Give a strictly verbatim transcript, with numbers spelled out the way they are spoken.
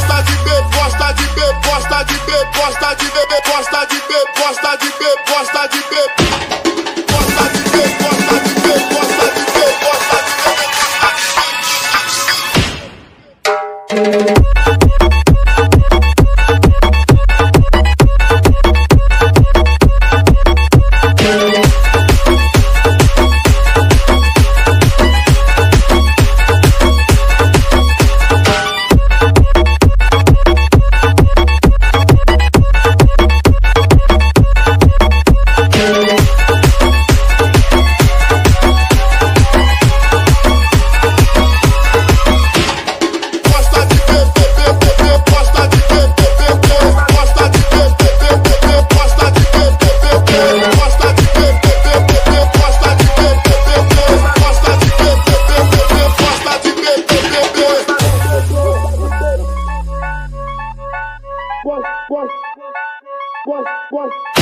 gosta de beber, gosta de beber, gosta de beber, gosta de beber, gosta de beber, gosta de beber, gosta de beber, gosta de beber, gosta de beber, gosta de beber, gosta de beber. What, what, what, what?